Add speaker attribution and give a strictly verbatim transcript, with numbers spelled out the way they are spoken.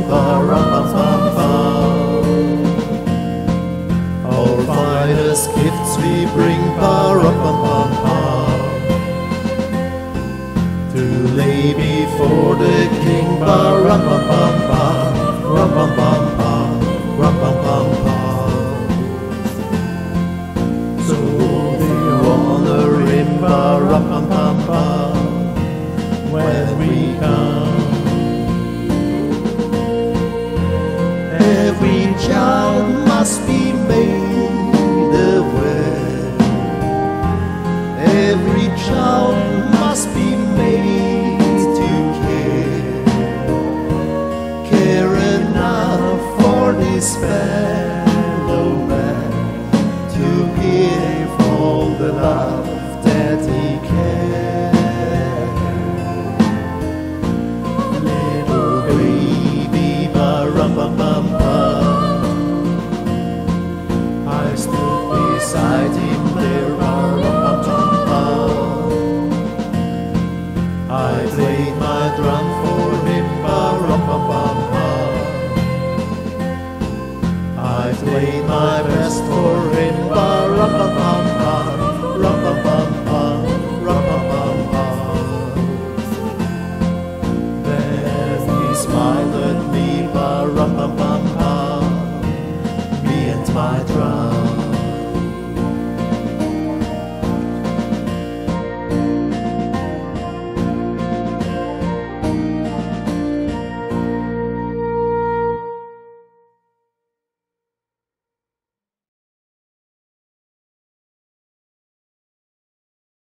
Speaker 1: Ba-rum-bum-bum-bum. Our finest gifts we bring, ba-rum-bum-bum-bum, to lay before the King, ba-rum-bum-bum-bum, rum-bum-bum-bum, rum-bum-bum-bum. So we honor him, ba-rum-bum-bum-bum, when we come. Every child must be made aware. Every child must be made to care. Care enough for this fellow man, to give all the love that he can. Little baby, ba-rum-bum-bum-bum, I stood beside him there, ba-rum-bum-bum-bum. I played my drum for